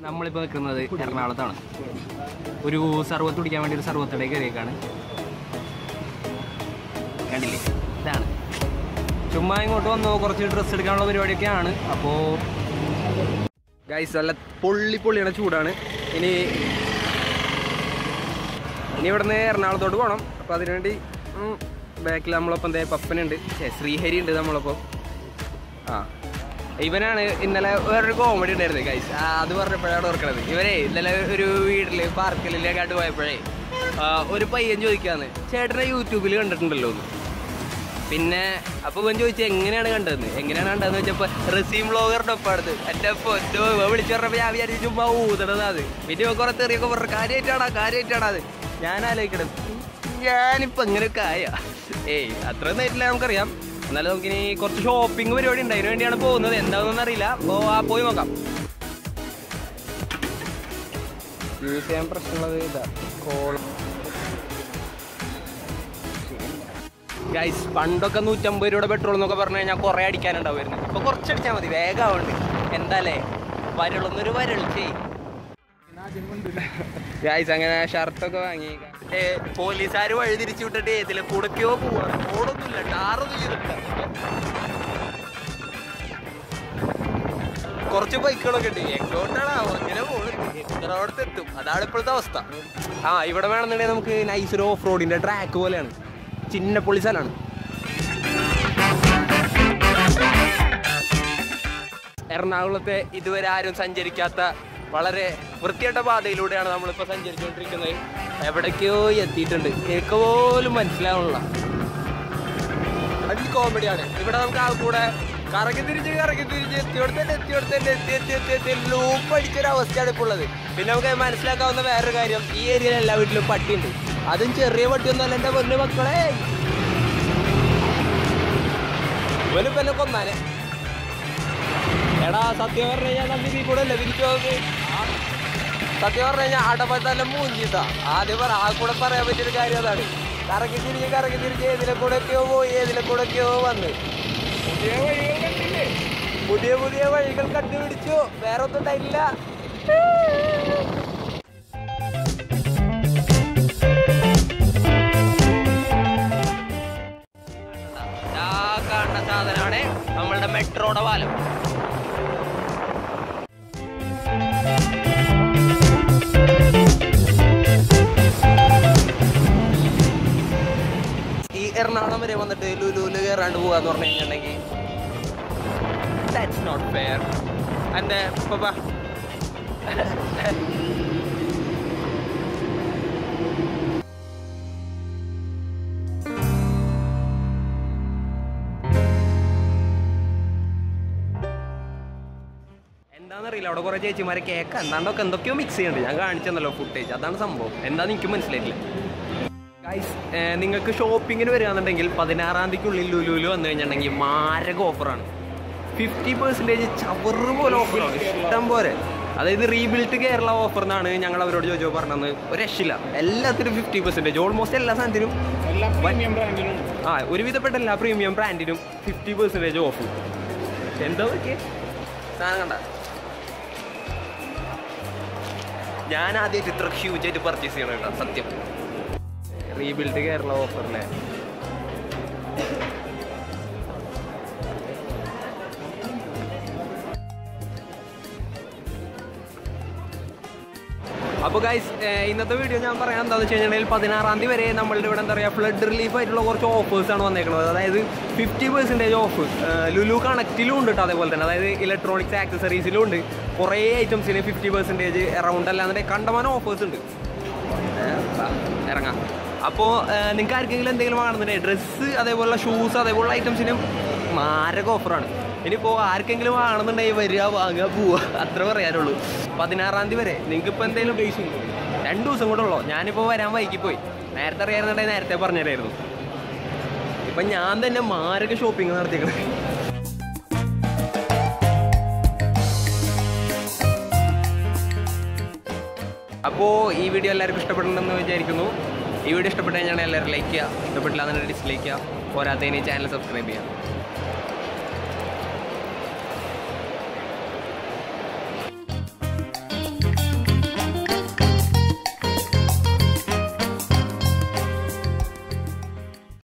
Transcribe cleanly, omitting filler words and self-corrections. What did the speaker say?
നമ്മളിപ്പോൾ നിൽക്കുന്നത് എറണാകുളത്താണ്. ഒരു സർവത്ത് കുടിക്കാൻ വേണ്ടി ഒരു സർവത്തിടെ കയറിയേക്കാണ്. കണ്ടില്ലേ, ഇതാണ്. ചുമ്മാ ഇങ്ങോട്ട് വന്നു കുറച്ച് ഡ്രസ്സ് എടുക്കാനുള്ള പരിപാടിയൊക്കെയാണ്. അപ്പോൾ ഗൈസ് നല്ല പൊള്ളിയാണ്, ചൂടാണ്. ഇനി ഇവിടുന്ന് എറണാകുളത്തോട്ട് പോകണം. അപ്പോൾ അതിനുവേണ്ടി ബാക്കിൽ നമ്മളൊപ്പം എന്താ പപ്പനുണ്ട്, ശ്രീഹരി ഉണ്ട് നമ്മളൊപ്പം. ഇവനാണ് ഇന്നലെ വേറൊരു കോമഡി ഉണ്ടായിരുന്നു ഗൈസ്, അത് പറഞ്ഞപ്പോഴാണ് ഓർക്കണത്. ഇവരെ ഇന്നലെ ഒരു വീട്ടിൽ പാർക്കിലേക്കായിട്ട് പോയപ്പോഴേ ഒരു പയ്യൻ ചോദിക്കാന്ന്, ചേട്ടനെ യൂട്യൂബിൽ കണ്ടിട്ടുണ്ടല്ലോ എന്ന്. പിന്നെ അപ്പോൾ ഇവൻ ചോദിച്ചു എങ്ങനെയാണ് കണ്ടതെന്ന് വെച്ചപ്പോൾ റസീം വ്ളോഗറുടെ ഒപ്പം അടുത്ത് എൻ്റെ പൊന്നോ വിളിച്ചു പറഞ്ഞപ്പോൾ ഞാൻ വിചാരിച്ചു ചുമ്മാ ഊതണത്. അത് പിന്നെ കുറെ തെറിയൊക്കെ പറഞ്ഞു, കാര്യമായിട്ടാണ് അത്. ഞാൻ ആലോചിക്കണം, ഞാനിപ്പോൾ എങ്ങനെയൊക്കെ അത്രയും നേരില്ല നമുക്കറിയാം. എന്നാലും നമുക്കിനി കുറച്ച് ഷോപ്പിംഗ് പരിപാടി ഉണ്ട്, അതിന് വേണ്ടിയാണ് പോകുന്നത്. എന്താണെന്നൊന്നും അറിയില്ല. അപ്പോൾ പോയി നോക്കാം. യൂസ് ചെയ്യാൻ പ്രശ്നമുള്ളത് ഇതാ കോളം ഗൈസ്. പണ്ടൊക്കെ 150 രൂപയുടെ പെട്രോൾ എന്നൊക്കെ പറഞ്ഞു കഴിഞ്ഞാൽ കുറേ അടിക്കാനുണ്ടാവുമായിരുന്നു. ഇപ്പോൾ കുറച്ചടിച്ചാൽ മതി, വേഗമാവുണ്ട്. എന്താല്ലേ വരളൊന്നൊരു വരൾച്ചേ ഗൈസ്. അങ്ങനെ ഷർട്ടൊക്കെ വാങ്ങി. പോലീസുകാർ വഴി തിരിച്ചു വിട്ടിട്ട് ഇതിലെ കൂടൊക്കെയോ പോവാണ്. ഓടൊന്നുമില്ല, ടാറൊന്നും ചെയ്തിട്ടില്ല. കുറച്ച് ബൈക്കുകളൊക്കെ ഉണ്ട്. എങ്ങോട്ടാണാവോ ഇങ്ങനെ പോകുന്നത്, എറണാകുളത്ത് എത്തും. അതാണ് ഇപ്പോഴത്തെ അവസ്ഥ. ഇവിടെ വേണമെന്നുണ്ടെങ്കിൽ നമുക്ക് നൈസ് ഒരു ഓഫ് റോഡിന്റെ ട്രാക്ക് പോലെയാണ്, ചിന്ന പൊളിസാലാണ്. എറണാകുളത്തെ ഇതുവരെ ആരും സഞ്ചരിക്കാത്ത വളരെ വൃത്തികെട്ട പാതയിലൂടെയാണ് നമ്മളിപ്പോൾ സഞ്ചരിച്ചുകൊണ്ടിരിക്കുന്നത്. എവിടേക്കോ എത്തിയിട്ടുണ്ട്, എനിക്ക് പോലും മനസ്സിലാവുന്നില്ല. അതിൽ കോമഡിയാണ്. ഇവിടെ നമുക്ക് ആ കൂടെ കറങ്ങി തിരിച്ച് എത്തി ലൂപ്പ് അടിച്ചൊരവസ്ഥയാണ് ഇപ്പോൾ ഉള്ളത്. പിന്നെ നമുക്ക് മനസ്സിലാക്കാവുന്ന വേറൊരു കാര്യം, ഈ ഏരിയയിൽ എല്ലാ വീട്ടിലും പട്ടിയുണ്ട്. അതും ചെറിയ പട്ടിയൊന്നുമല്ല എൻ്റെ പൊന്നു മക്കളെ. ഇവനിപ്പം എന്നെ കൊന്നാനെ. എടാ സത്യം പറഞ്ഞു കഴിഞ്ഞാൽ നമ്മൾ ഇതിൽ കൂടെ അല്ലേ തിരിച്ചു പോകുന്നത്. സത്യം പറഞ്ഞു കഴിഞ്ഞാൽ അടപത്തല്ല മൂഞ്ചിട്ടാ. ആദ്യം ആ കൂടെ പറയാൻ പറ്റിയൊരു കാര്യം അതാണ്. കറങ്ങി തിരിച്ച് ഏതിലെ കൂടെയൊക്കെയോ പോയി, ഏതിലെ കൂടെയൊക്കെയോ വന്ന് പുതിയ വഴികൾ കണ്ടുപിടിച്ചു. വേറെ ഒന്നും ഉണ്ടായില്ല. കാണുന്ന സാധനമാണ് നമ്മളുടെ മെട്രോയുടെ പാലം. ഈ എറണാകുളം വരെ വന്നിട്ട് ലുലുവിൽ കയറാണ്ട് പോകാന്ന് പറഞ്ഞു കഴിഞ്ഞിട്ടുണ്ടെങ്കിൽ that's not fair. എൻ്റെ പപ്പ എന്താണെന്നറിയില്ല. അവിടെ കുറേ ചേച്ചിമാരെ കേക്ക് എന്താണ്ടൊക്കെ എന്തൊക്കെയോ മിക്സ് ചെയ്യുന്നുണ്ട്. ഞാൻ കാണിച്ചെന്നല്ലോ ഫുട്ടേജ്, അതാണ് സംഭവം. എന്താണെന്ന് എനിക്ക് മനസ്സിലായിട്ടില്ല ഗൈസ്. നിങ്ങൾക്ക് ഷോപ്പിങ്ങിന് വരികയാണെന്നുണ്ടെങ്കിൽ 16-ാം തീയതിക്കുള്ളിൽ ലുലുവിൽ വന്നു കഴിഞ്ഞിട്ടുണ്ടെങ്കിൽ മാരക ഓഫറാണ്. 50% ചവറ് പോലെ ഓഫറാണ്, ഇഷ്ടം പോലെ. അതായത് റീബിൽറ്റ് കേരള ഓഫർ എന്നാണ് ഞങ്ങൾ അവരോട് ചോദിച്ചോ പറഞ്ഞത്. ഒരു രക്ഷയില്ല, എല്ലാത്തിനും 50%. ഓൾമോസ്റ്റ് എല്ലാ സാധനത്തിനും, ഒരുവിധപ്പെട്ട എല്ലാ പ്രീമിയം ബ്രാൻഡിനും 50% ഓഫ്. എന്താ പറ്റിയ സാധനം കണ്ട. ഞാൻ ആദ്യമായിട്ട് ഇത്ര ഹ്യൂജായിട്ട് പർച്ചേസ് ചെയ്യണം കേട്ടോ, സത്യം. റീബിൽഡ് കേരള ഓഫറിലെ അപ്പോൾ ഗൈസ്, ഇന്നത്തെ വീഡിയോ ഞാൻ പറയാൻ എന്താണെന്ന് വെച്ച് കഴിഞ്ഞിട്ടുണ്ടെങ്കിൽ 16-ാം തീയതി വരെ നമ്മളുടെ ഇവിടെ എന്താ പറയുക ഫ്ലഡ് റിലീഫ് ആയിട്ടുള്ള കുറച്ച് ഓഫേഴ്സാണ് വന്നേക്കുന്നത്. അതായത് 50% ഓഫ് ലുലു കണക്റ്റിലും ഉണ്ട് കേട്ടോ. അതേപോലെ തന്നെ അതായത് ഇലക്ട്രോണിക്സ് ആക്സസറീസിലും ഉണ്ട്. കുറേ ഐറ്റംസിന് 50% അറൗണ്ട് അല്ലാതെ കണ്ടമാനം ഓഫേഴ്സ് ഉണ്ട്. ഇറങ്ങാം. അപ്പോൾ നിങ്ങൾക്ക് ആർക്കെങ്കിലും എന്തെങ്കിലും വാങ്ങുന്നുണ്ടെങ്കിൽ ഡ്രസ്സ്, അതേപോലുള്ള ഷൂസ്, അതേപോലുള്ള ഐറ്റംസിനും മാരക ഓഫറാണ്. ഇനിയിപ്പോൾ ആർക്കെങ്കിലും വാങ്ങണമെന്നുണ്ടെങ്കിൽ വരിക, വാങ്ങുക, പോവുക, അത്ര പറയാനുള്ളൂ. 16-ാം തീയതി വരെ. നിങ്ങൾക്ക് ഇപ്പോൾ എന്തെങ്കിലും 2 ദിവസം കൂടെ ഉള്ളൂ. ഞാനിപ്പോൾ വരാൻ വൈകിപ്പോയി. നേരത്തെ അറിയാമെന്നുണ്ടെങ്കിൽ നേരത്തെ പറഞ്ഞുതരായിരുന്നു. ഇപ്പം ഞാൻ തന്നെ മാരക ഷോപ്പിംഗ് നടത്തിയേക്കുന്നത്. അപ്പോൾ ഈ വീഡിയോ എല്ലാവർക്കും ഇഷ്ടപ്പെടുന്നുണ്ടെന്ന് വിചാരിക്കുന്നു. ഈ വീഡിയോ ഇഷ്ടപ്പെട്ടു കഴിഞ്ഞാൽ എല്ലാവരും ലൈക്ക് ചെയ്യുക, ഇഷ്ടപ്പെട്ടില്ല എന്നുണ്ടെങ്കിൽ ഡിസ്ലൈക്ക് ചെയ്യുക. പോരാത്തതിന് ചാനൽ സബ്സ്ക്രൈബ് ചെയ്യുക.